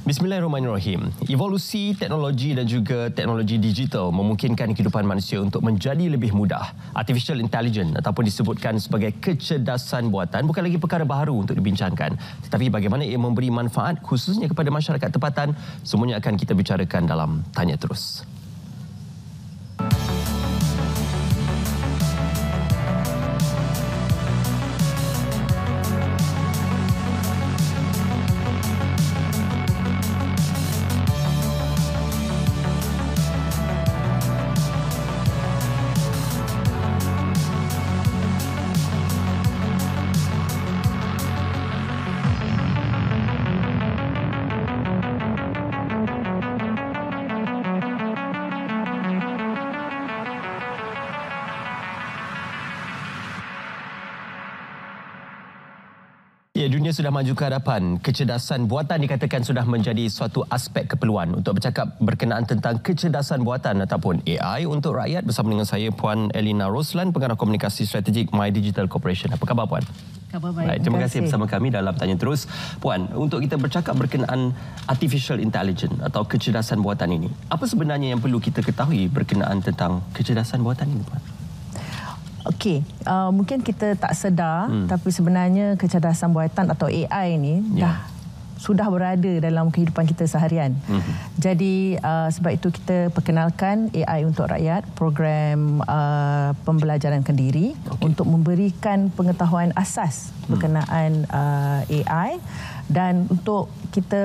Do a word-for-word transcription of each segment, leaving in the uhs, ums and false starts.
Bismillahirrahmanirrahim. Evolusi teknologi dan juga teknologi digital memungkinkan kehidupan manusia untuk menjadi lebih mudah. Artificial intelligence ataupun disebutkan sebagai kecerdasan buatan bukan lagi perkara baru untuk dibincangkan. Tetapi bagaimana ia memberi manfaat khususnya kepada masyarakat tempatan, semuanya akan kita bicarakan dalam Tanya Terus. Ya, dunia sudah maju ke hadapan. Kecerdasan buatan dikatakan sudah menjadi suatu aspek keperluan. Untuk bercakap berkenaan tentang kecerdasan buatan ataupun A I untuk rakyat, bersama dengan saya Puan Elina Roslan, Pengarah Komunikasi Strategik My Digital Corporation. Apa khabar Puan? Khabar baik. Baik, terima kasih bersama kami dalam Tanya Terus. Puan, untuk kita bercakap berkenaan Artificial Intelligence atau kecerdasan buatan ini, apa sebenarnya yang perlu kita ketahui berkenaan tentang kecerdasan buatan ini, Puan? Okey, uh, mungkin kita tak sedar, hmm. tapi sebenarnya kecerdasan buatan atau A I ni yeah. dah sudah berada dalam kehidupan kita seharian. Hmm. Jadi uh, sebab itu kita perkenalkan A I untuk rakyat, program uh, pembelajaran kendiri okay. untuk memberikan pengetahuan asas hmm. berkenaan uh, A I dan untuk kita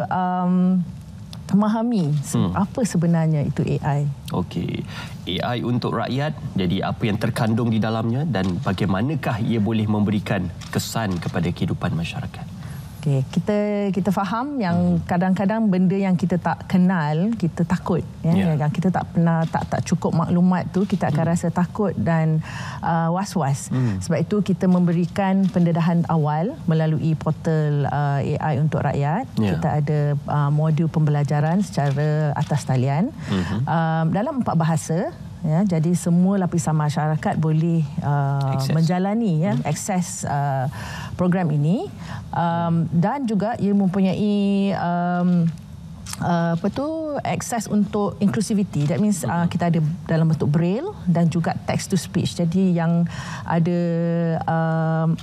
um, memahami hmm. apa sebenarnya itu A I. Okey. A I untuk rakyat, jadi apa yang terkandung di dalamnya dan bagaimanakah ia boleh memberikan kesan kepada kehidupan masyarakat? Okey, kita kita faham yang kadang-kadang benda yang kita tak kenal, kita takut ya. Yeah. Yang kita tak pernah tak tak cukup maklumat tu kita akan hmm. rasa takut dan uh, was-was. Hmm. Sebab itu kita memberikan pendedahan awal melalui portal uh, A I untuk rakyat. Yeah. Kita ada uh, modul pembelajaran secara atas talian hmm. um, dalam empat bahasa. Ya, jadi semua lapisan masyarakat boleh uh, menjalani ya, hmm. akses uh, program ini um, dan juga ia mempunyai um, uh, apa tu akses untuk inclusivity. That means uh, kita ada dalam bentuk braille dan juga text to speech. Jadi yang ada um,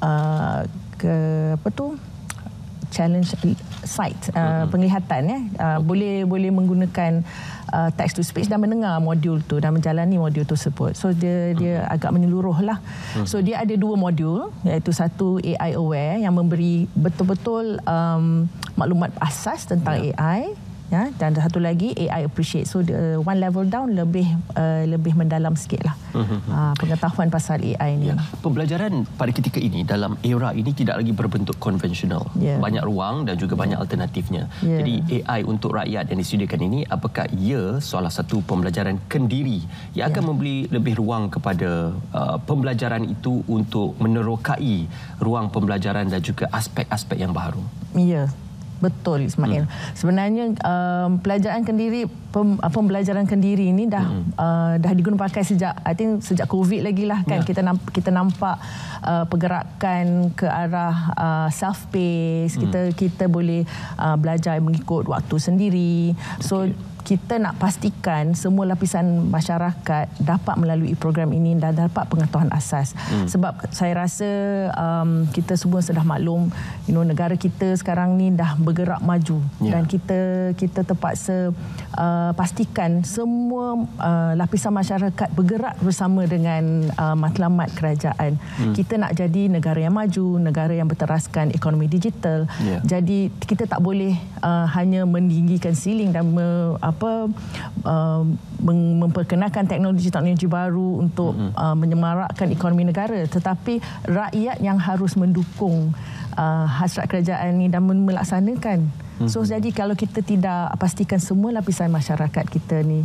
uh, ke apa tu challenge sight uh, hmm. penglihatan ya uh, okay. boleh boleh menggunakan uh, text to speech dan mendengar modul tu dan menjalani modul tersebut. So dia dia hmm. agak menyeluruh lah. Hmm. So dia ada dua modul, iaitu satu A I aware yang memberi betul-betul um, maklumat asas tentang yeah. A I. Ya, dan satu lagi A I appreciate. So the one level down lebih uh, lebih mendalam sikitlah uh-huh. uh, pengetahuan pasal A I ni. Ya. Pembelajaran pada ketika ini dalam era ini tidak lagi berbentuk konvensional. Ya. Banyak ruang dan juga banyak alternatifnya. Ya. Jadi A I untuk rakyat yang disediakan ini, apakah ia salah satu pembelajaran kendiri yang akan ya. memberi lebih ruang kepada uh, pembelajaran itu untuk menerokai ruang pembelajaran dan juga aspek-aspek yang baru? Ya. Betul Ismail. Hmm. Sebenarnya um, pelajaran kendiri, pem, pembelajaran kendiri ini dah hmm. uh, dah digunakan pakai sejak I think sejak COVID lagi lah kan. Yeah. Kita nampak kita nampak uh, pergerakan ke arah uh, self pace. Hmm. Kita kita boleh uh, belajar mengikut waktu sendiri. So okay. kita nak pastikan semua lapisan masyarakat dapat melalui program ini dan dapat pengetahuan asas. Hmm. Sebab saya rasa um, kita semua sudah maklum, you know, negara kita sekarang ni dah bergerak maju yeah. dan kita kita terpaksa uh, pastikan semua uh, lapisan masyarakat bergerak bersama dengan uh, matlamat kerajaan. Hmm. Kita nak jadi negara yang maju, negara yang berteraskan ekonomi digital. Yeah. Jadi kita tak boleh uh, hanya meninggikan siling dan me, apa uh, memperkenalkan teknologi-teknologi baru untuk mm-hmm. uh, menyemarakkan ekonomi negara, tetapi rakyat yang harus mendukung uh, hasrat kerajaan ini dan melaksanakan. Mm-hmm. So jadi kalau kita tidak pastikan semua lapisan masyarakat kita ni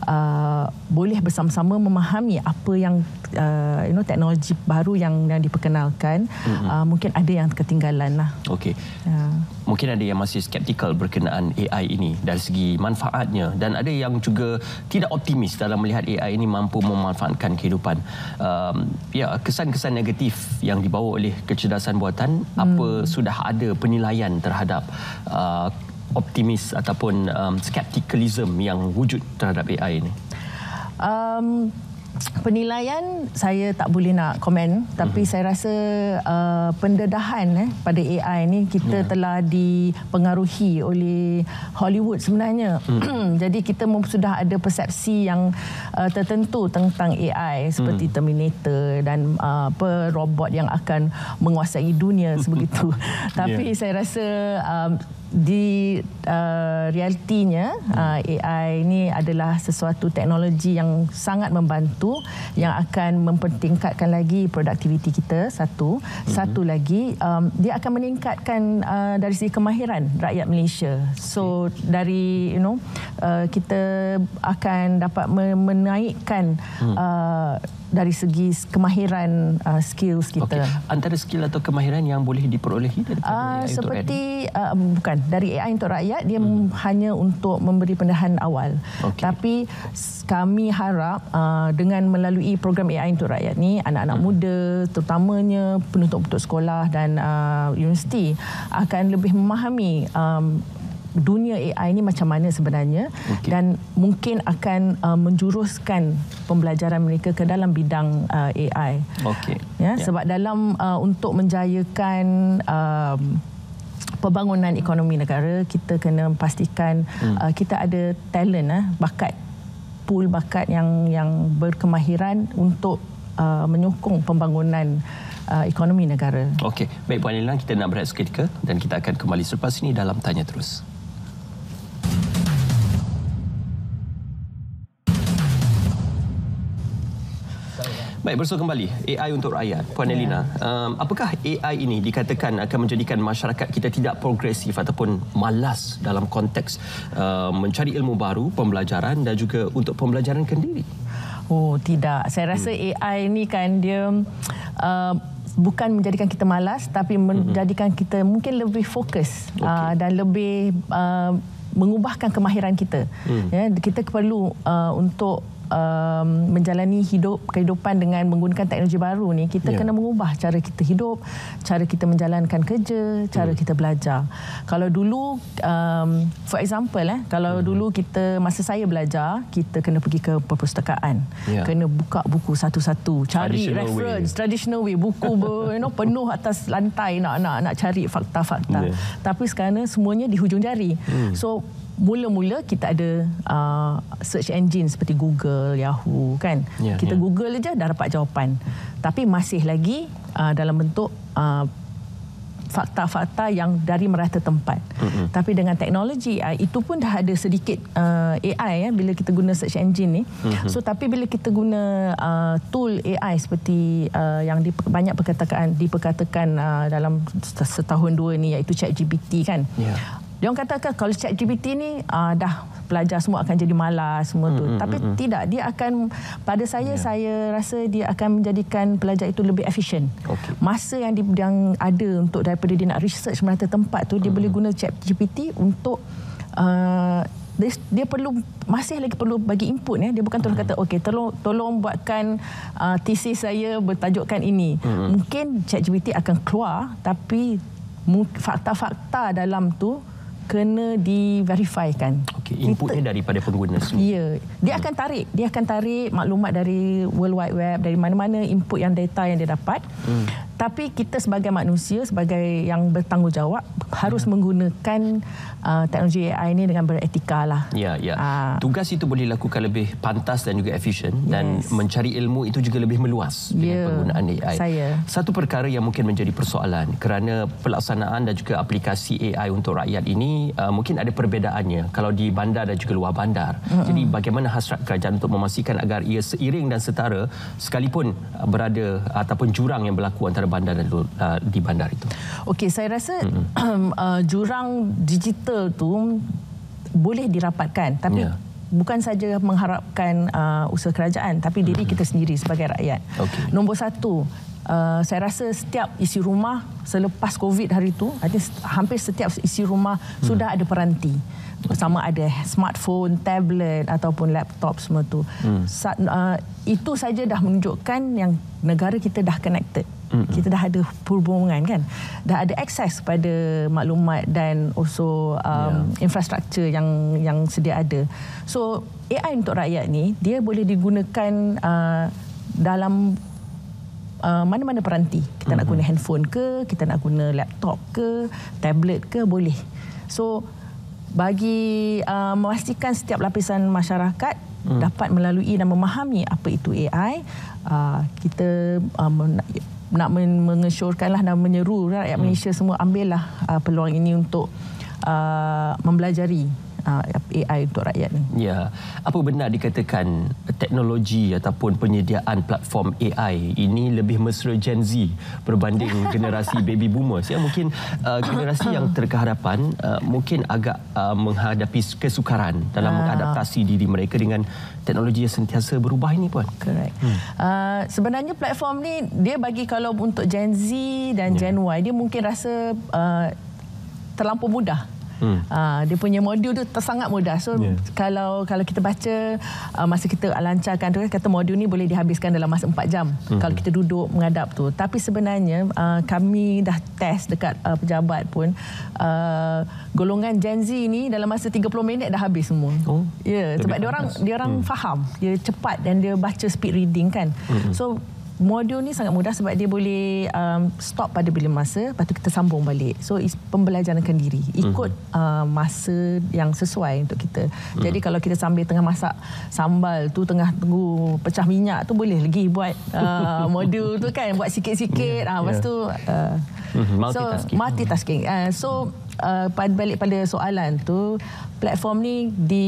uh, boleh bersama-sama memahami apa yang uh, you know teknologi baru yang yang diperkenalkan, mm-hmm. uh, mungkin ada yang ketinggalan lah. Okey. Uh. Mungkin ada yang masih skeptikal berkenaan A I ini dari segi manfaatnya, dan ada yang juga tidak optimis dalam melihat A I ini mampu memanfaatkan kehidupan. Um, ya, kesan-kesan negatif yang dibawa oleh kecerdasan buatan, hmm. apa sudah ada penilaian terhadap uh, optimis ataupun um, skeptikalism yang wujud terhadap A I ini? Um, penilaian saya tak boleh nak komen, tapi mm-hmm. saya rasa uh, pendedahan eh, pada A I ni kita yeah. telah dipengaruhi oleh Hollywood sebenarnya. Mm. Jadi kita sudah ada persepsi yang uh, tertentu tentang A I seperti mm. Terminator dan uh, apa robot yang akan menguasai dunia sebegitu. Tapi yeah. saya rasa um, di uh, realitinya uh, A I ini adalah sesuatu teknologi yang sangat membantu, yang akan mempertingkatkan lagi produktiviti kita, satu. Mm-hmm. Satu lagi, um, dia akan meningkatkan uh, dari segi kemahiran rakyat Malaysia. So okay. dari you know uh, kita akan dapat menaikkan mm. uh, dari segi kemahiran uh, skills kita. Okay. Antara skill atau kemahiran yang boleh diperolehi daripada uh, A I seperti uh, bukan dari A I untuk rakyat, dia hmm. hanya untuk memberi pendedahan awal. Okay. Tapi kami harap uh, dengan melalui program A I untuk rakyat ni, anak-anak hmm. muda terutamanya penuntut-penuntut sekolah dan uh, universiti akan lebih memahami um, dunia A I ini macam mana sebenarnya, okay. dan mungkin akan uh, menjuruskan pembelajaran mereka ke dalam bidang uh, A I. Okay. Ya, yeah. Sebab dalam uh, untuk menjayakan um, pembangunan ekonomi negara, kita kena pastikan hmm. uh, kita ada talent, uh, bakat, pool bakat yang yang berkemahiran untuk uh, menyokong pembangunan uh, ekonomi negara. Okey, baik Puan Lina, kita nak berehat seketika dan kita akan kembali selepas ini dalam Tanya Terus. Baik, bersua kembali A I untuk rakyat. Puan yeah. Elina, um, apakah A I ini dikatakan akan menjadikan masyarakat kita tidak progresif ataupun malas dalam konteks uh, mencari ilmu baru, pembelajaran dan juga untuk pembelajaran kendiri? Oh, tidak. Saya rasa hmm. A I ini kan dia uh, bukan menjadikan kita malas, tapi menjadikan hmm. kita mungkin lebih fokus okay. uh, dan lebih uh, mengubahkan kemahiran kita. Hmm. Ya, kita perlu uh, untuk Um, menjalani hidup kehidupan dengan menggunakan teknologi baru ni, kita yeah. kena mengubah cara kita hidup, cara kita menjalankan kerja, cara mm. kita belajar. Kalau dulu um, for example eh kalau mm. dulu kita masa saya belajar, kita kena pergi ke perpustakaan, yeah. kena buka buku satu-satu, cari traditional reference way. traditional way, buku ber, you know, penuh atas lantai nak nak nak cari fakta-fakta. Yeah. Tapi sekarang semuanya di hujung jari. Mm. So mula-mula kita ada uh, search engine seperti Google, Yahoo kan. Yeah, kita yeah. Google aja dah dapat jawapan. Tapi masih lagi uh, dalam bentuk uh, fakta-fakta yang dari merata tempat. Mm-hmm. Tapi dengan teknologi uh, itu pun dah ada sedikit uh, A I ya, bila kita guna search engine ni. Mm-hmm. So tapi bila kita guna uh, tool A I seperti uh, yang di, banyak perkataan diperkatakan uh, dalam setahun dua ni, iaitu ChatGPT kan. Yeah. Dia orang katakan kalau ChatGPT ni uh, dah pelajar semua akan jadi malas semua tu. Mm-hmm. Tapi mm-hmm. tidak, dia akan, pada saya yeah. saya rasa dia akan menjadikan pelajar itu lebih efisien. Okay. Masa yang, di, yang ada untuk daripada dia nak research merata tempat tu, dia mm-hmm. boleh guna ChatGPT untuk uh, dia, dia perlu masih lagi perlu bagi input ya. Dia bukan terus kata okey tolong tolong buatkan uh, tesis saya bertajukkan ini. Mm-hmm. Mungkin ChatGPT akan keluar, tapi fakta-fakta dalam tu kena di-verifykan. Okey, inputnya kita, daripada pengguna sendiri. Ya, dia akan tarik, dia akan tarik maklumat dari World Wide Web, dari mana-mana input yang data yang dia dapat. Hmm. Tapi kita sebagai manusia, sebagai yang bertanggungjawab, harus hmm. menggunakan uh, teknologi A I ini dengan beretika lah. Ya, ya. Uh, Tugas itu boleh dilakukan lebih pantas dan juga efisien, dan yes. mencari ilmu itu juga lebih meluas dengan yeah, penggunaan A I. Saya. Satu perkara yang mungkin menjadi persoalan kerana pelaksanaan dan juga aplikasi A I untuk rakyat ini uh, mungkin ada perbedaannya kalau di bandar dan juga luar bandar. Mm-hmm. Jadi bagaimana hasrat kerajaan untuk memastikan agar ia seiring dan setara sekalipun uh, berada ataupun jurang yang berlaku antara bandar dan uh, di bandar itu? Okey, saya rasa mm-hmm. uh, jurang digital tu boleh dirapatkan, tapi yeah. bukan saja mengharapkan uh, usaha kerajaan, tapi diri mm-hmm. kita sendiri sebagai rakyat. Okay. Nombor satu, uh, saya rasa setiap isi rumah selepas COVID hari itu, hampir setiap isi rumah mm. sudah ada peranti. Sama ada smartphone, tablet ataupun laptop semua tu. Mm. Sa- uh, itu saja dah menunjukkan yang negara kita dah connected. Mm-hmm. Kita dah ada perhubungan kan, dah ada akses pada maklumat dan also um, yeah. infrastruktur yang yang sedia ada. So A I untuk rakyat ni dia boleh digunakan uh, dalam uh, mana-mana peranti. Kita mm-hmm. nak guna handphone ke, kita nak guna laptop ke, tablet ke, boleh. So bagi uh, memastikan setiap lapisan masyarakat mm. dapat melalui dan memahami apa itu A I, uh, kita um, nak mengesyorkanlah dan menyeru rakyat hmm. Malaysia semua ambillah uh, peluang ini untuk uh, mempelajari uh, A I untuk rakyat ni. Ya, apa benar dikatakan teknologi ataupun penyediaan platform A I ini lebih mesra Gen Z berbanding generasi baby boomers? Ya, mungkin uh, generasi yang terkehadapan uh, mungkin agak uh, menghadapi kesukaran dalam mengadaptasi diri mereka dengan teknologi yang sentiasa berubah ini, Puan. Correct. Hmm. Uh, sebenarnya platform ni dia bagi kalau untuk Gen Z dan yeah. Gen Y, dia mungkin rasa uh, terlampau mudah. Hmm. Uh, dia punya modul tu sangat mudah. So yeah. kalau kalau kita baca uh, masa kita lancarkan tu, kata modul ni boleh dihabiskan dalam masa empat jam hmm. kalau kita duduk menghadap tu. Tapi sebenarnya uh, kami dah test dekat uh, pejabat pun, uh, golongan Gen Z ni dalam masa tiga puluh minit dah habis semua. Oh, ya, yeah, sebab dia orang dia orang hmm. faham, dia cepat dan dia baca speed reading kan. Hmm. So modul ni sangat mudah sebab dia boleh um, stop pada bila masa, lepas tu kita sambung balik. So pembelajaran kendiri ikut mm-hmm. uh, masa yang sesuai untuk kita. Mm. Jadi kalau kita sambil tengah masak sambal tu, tengah tunggu pecah minyak tu, boleh lagi buat uh, modul tu kan, buat sikit-sikit. yeah, ah, lepas yeah. tu uh, mm-hmm. multitasking. So multitasking. Uh, so uh, balik pada soalan tu, platform ni di,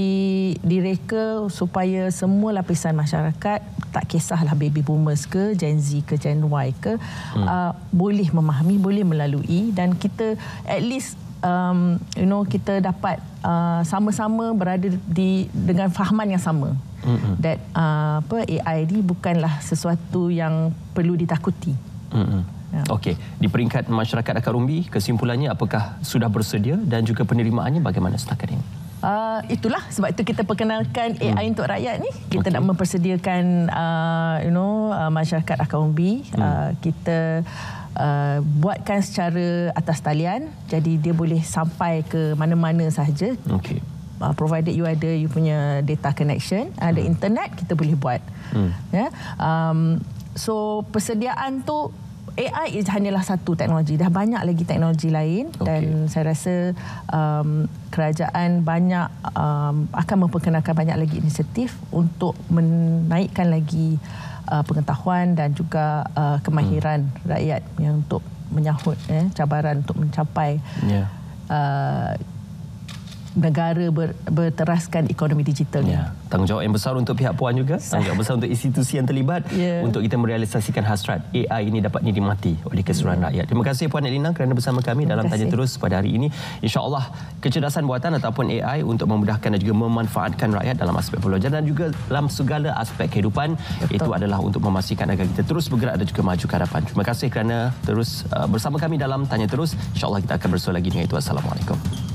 direka supaya semua lapisan masyarakat, tak kisahlah baby boomers ke, Gen Z ke, Gen Y ke, hmm. uh, boleh memahami, boleh melalui, dan kita at least um, you know, kita dapat uh, sama-sama berada di dengan fahaman yang sama. Hmm. That uh, apa A I ni bukanlah sesuatu yang perlu ditakuti. Hmm. Ya. Okey, di peringkat masyarakat akar umbi, kesimpulannya apakah sudah bersedia dan juga penerimaannya bagaimana setakat ini? Uh, itulah sebab itu kita perkenalkan A I hmm. untuk rakyat ni. Kita okay. nak mempersediakan uh, you know uh, masyarakat akar umbi. Hmm. Uh, kita uh, buatkan secara atas talian, jadi dia boleh sampai ke mana-mana sahaja. Okey. Uh, provided you ada you punya data connection, ada hmm. internet, kita boleh buat. Hmm. Ya. Yeah? Um, so persediaan tu, A I hanyalah satu teknologi, dah banyak lagi teknologi lain. Okay. Dan saya rasa um, kerajaan banyak um, akan memperkenalkan banyak lagi inisiatif untuk menaikkan lagi uh, pengetahuan dan juga uh, kemahiran hmm. rakyat yang untuk menyahut eh, cabaran untuk mencapai yeah. uh, negara ber, berteraskan ekonomi digital. Ya. Tanggungjawab yang besar untuk pihak Puan juga, tanggungjawab besar untuk institusi yang terlibat yeah. untuk kita merealisasikan hasrat A I ini dapat dinikmati oleh keseluruhan yeah. rakyat. Terima kasih Puan Elina kerana bersama kami Terima dalam kasih. Tanya Terus pada hari ini. InsyaAllah kecerdasan buatan ataupun A I untuk memudahkan dan juga memanfaatkan rakyat dalam aspek pembelajaran dan juga dalam segala aspek kehidupan. Betul. Itu adalah untuk memastikan agar kita terus bergerak dan juga maju ke hadapan. Terima kasih kerana terus uh, bersama kami dalam Tanya Terus. InsyaAllah kita akan bersua lagi dengan itu. Assalamualaikum.